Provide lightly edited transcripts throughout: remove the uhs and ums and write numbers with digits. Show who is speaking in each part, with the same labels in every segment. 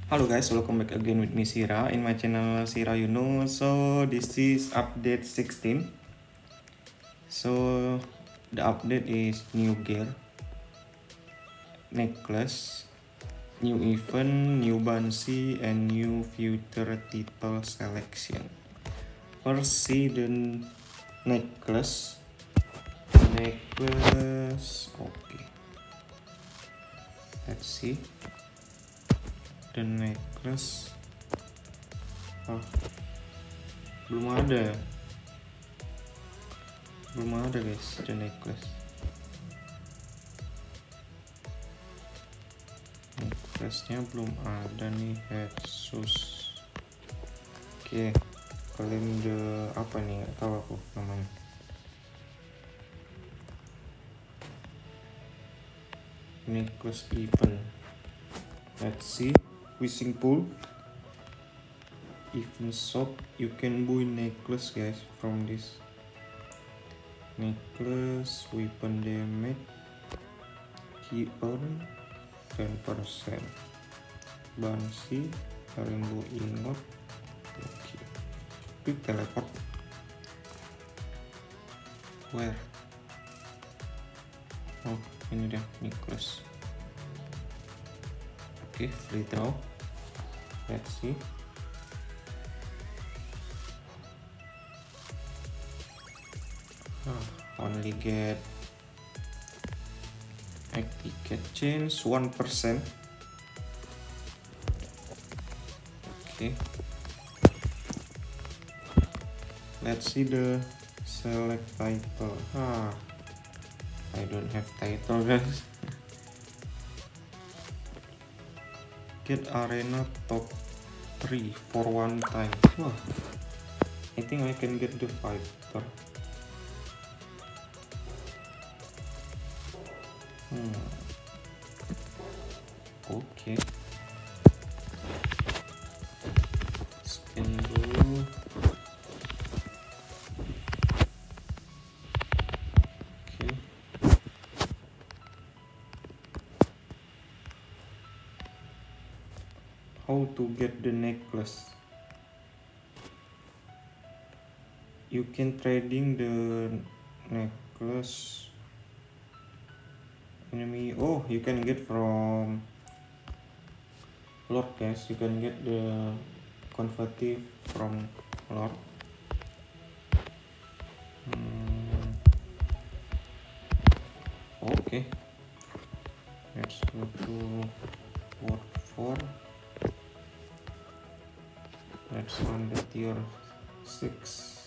Speaker 1: Hello guys, welcome back again with me Sira in my channel Sira So this is update 16. So the update is new gear, necklace, new event, new bouncy, and new future title selection. First see the necklace. Okay. Let's see the necklace. Oh, belum ada guys, the necklace nya belum ada nih. Headsus. Oke, claim the apa nih, nggak tahu aku namanya. Necklace event. Let's see. Wishing pool event shop. You can buy necklace guys from this. Necklace, weapon damage, key earn 10%, bouncy, rainbow ingot. Okay. Quick teleport. Where? Oh, ini dia necklace. Okay, free draw. Let's see. Only get ticket change 1%. Okay, let's see the select title. I don't have title guys. Get arena top 3 for one time. Wah, I think I can get the fighter. Okay, spin dulu. Okay, how to get the necklace? You can trading the necklace enemy. Oh, you can get from Lord guys. You can get the convertive from Lord. Okay, let's go to Word 4. Let's run the tier 6.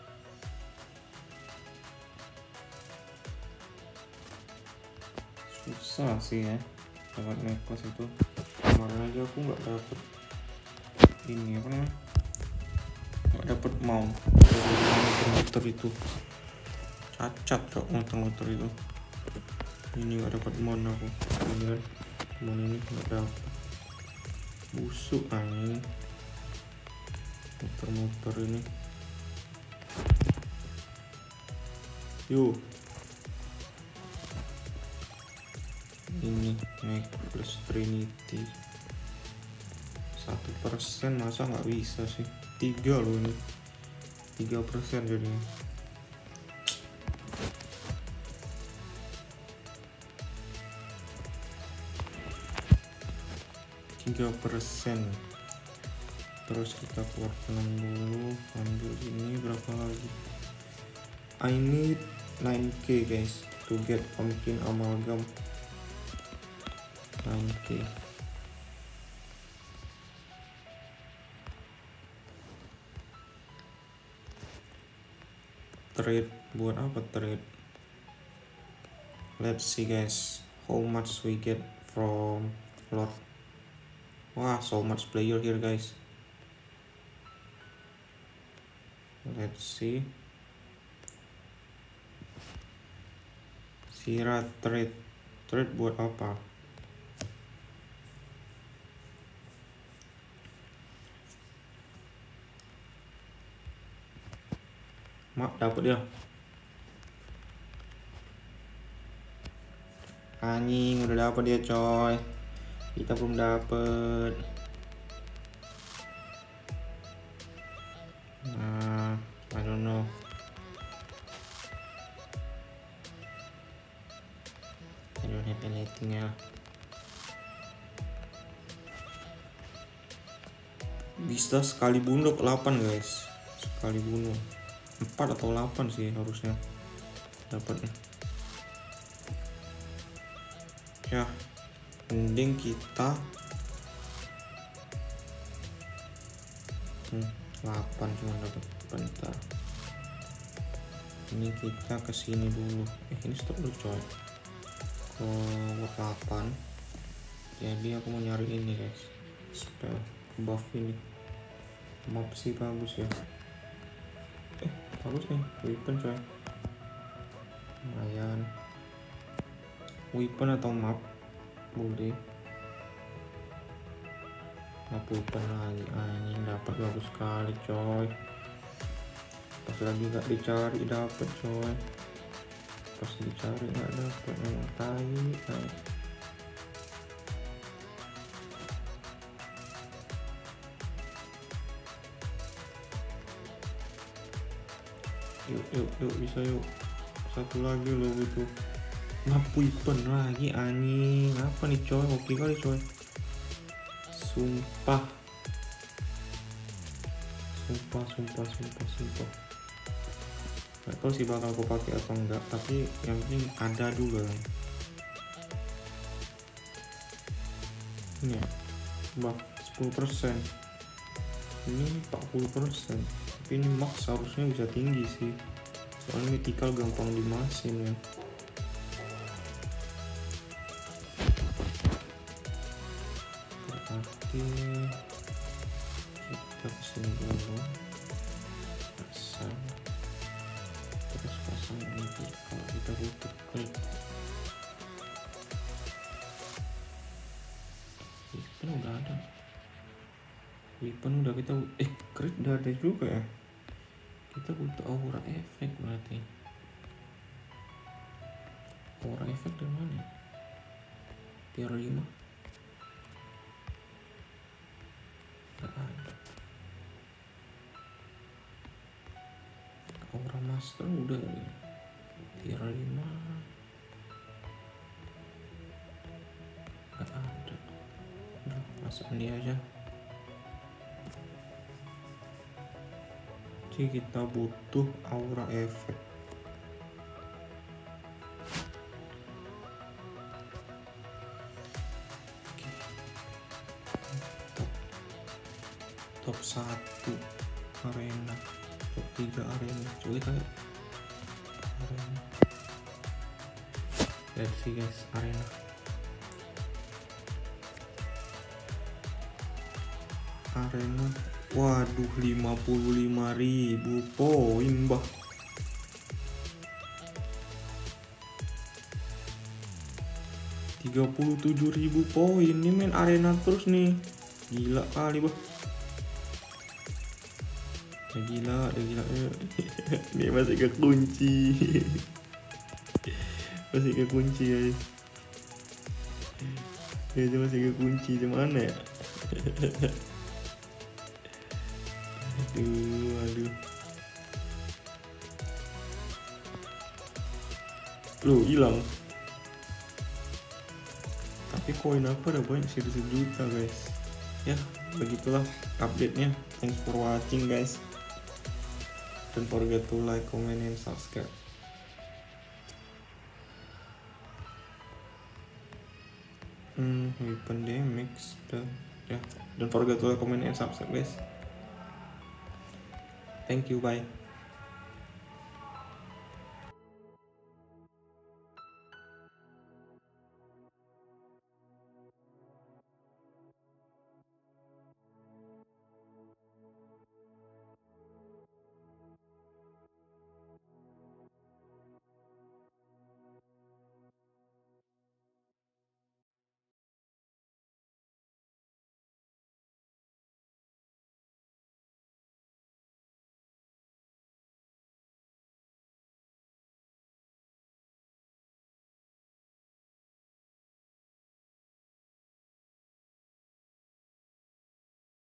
Speaker 1: Susah sih ya dapat necklace itu. Kemarin aja aku nggak dapet ini apa namanya, nggak dapet mount dari muter-muter itu. Cacat cok muter-muter itu. Ini nggak dapet mount aku. Ini kan mount ini nggak dapet. Busuk ini muter-muter ini. Yuk, ini necklace Trinity 1%, masa nggak bisa sih? 3 loh ini, 3% jadinya. Terus kita keluarkan dulu, ambil ini berapa lagi. I need 9k guys to get pumpkin amalgam. 9k. Trade, buat apa trade? Let's see guys, how much we get from Lord. Wah, so much player here guys. Let's see. Sira trade buat apa? Mak dapat dia. Anjing, udah dapat dia coy. Kita belum dapet. Nah, I don't know. I don't have anything ya. Bisa sekali bunuh 8 guys. Sekali bunuh 4 atau 8 sih harusnya dapatnya. Ya, mending kita 8 cuma dapat. Bentar, ini kita kesini dulu. Ini stop dulu coy. Ke 8. Jadi aku mau nyari ini guys, spell buff ini. Map sih bagus ya. Bagus nih weapon coy, lumayan. Weapon atau map boleh. Map weapon lagi, ini dapat bagus sekali coy. Pas lagi gak dicari dapat coy. Pas dicari gak dapat, memang tai. Yuk bisa yuk. Satu lagi loh gitu. Map weapon lagi anjing. Apa nih coy, oke kali coy. Sumpah. Gak tau sih bakal aku pakai atau enggak, tapi yang penting ada dulu kan. Ini ya, buff 10%. Ini 40%. Tapi ini max harusnya bisa tinggi sih. Soalnya mythical gampang dimasin ya. Berarti kita kesini dulu. Pasang. Terus pasang ini kalau kita butuh klik. Weapon udah ada. Weapon udah kita crit udah ada juga ya. Kita butuh aura efek berarti. Aura efek dari mana? Tier 5. Gak ada. Aura master udah ya. Tier 5. Gak ada. Udah pasang dia aja. Jadi kita butuh aura efek. Top 1 arena, top 3 arena. Coba kayak arena. Lihat sih guys, arena. Arena. Waduh, 55.000 poin bah. $37.000 poin. Ini main arena terus nih. Gila kali bah. Gila. Ini masih kekunci. Masih kekunci guys. Ini masih kekunci, gimana ya? Aduh. Loh, hilang. Tapi koin aku udah banyak, 1 juta guys. Ya, begitulah update-nya. Thanks for watching guys. Don't forget to like, comment, and subscribe. Weapon damage. Ya, don't forget to like, comment, and subscribe guys. Thank you, bye.